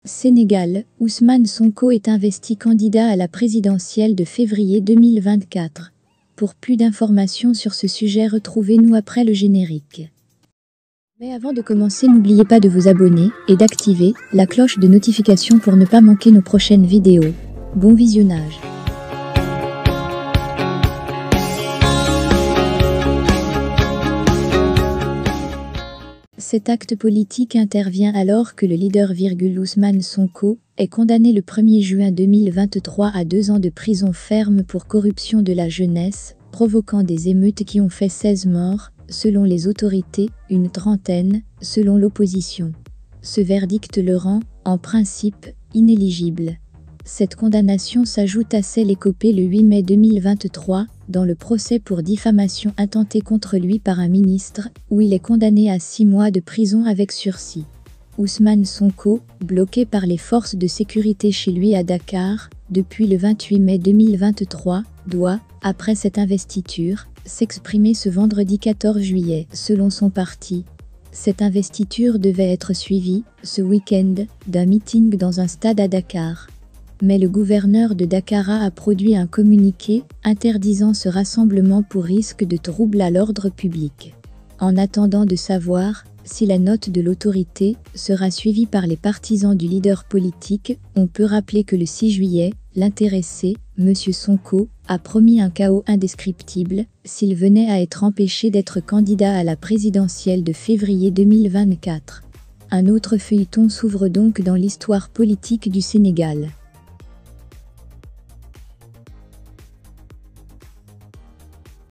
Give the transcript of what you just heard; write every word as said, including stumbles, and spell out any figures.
Sénégal, Ousmane Sonko est investi candidat à la présidentielle de février deux mille vingt-quatre. Pour plus d'informations sur ce sujet, retrouvez-nous après le générique. Mais avant de commencer, n'oubliez pas de vous abonner et d'activer la cloche de notification pour ne pas manquer nos prochaines vidéos. Bon visionnage. Cet acte politique intervient alors que le leader Ousmane Sonko est condamné le premier juin deux mille vingt-trois à deux ans de prison ferme pour corruption de la jeunesse, provoquant des émeutes qui ont fait seize morts, selon les autorités, une trentaine, selon l'opposition. Ce verdict le rend, en principe, inéligible. Cette condamnation s'ajoute à celle écopée le huit mai deux mille vingt-trois, dans le procès pour diffamation intentée contre lui par un ministre, où il est condamné à six mois de prison avec sursis. Ousmane Sonko, bloqué par les forces de sécurité chez lui à Dakar, depuis le vingt-huit mai deux mille vingt-trois, doit, après cette investiture, s'exprimer ce vendredi quatorze juillet, selon son parti. Cette investiture devait être suivie, ce week-end, d'un meeting dans un stade à Dakar. Mais le gouverneur de Dakar a produit un communiqué interdisant ce rassemblement pour risque de trouble à l'ordre public. En attendant de savoir si la note de l'autorité sera suivie par les partisans du leader politique, on peut rappeler que le six juillet, l'intéressé, M. Sonko, a promis un chaos indescriptible s'il venait à être empêché d'être candidat à la présidentielle de février deux mille vingt-quatre. Un autre feuilleton s'ouvre donc dans l'histoire politique du Sénégal.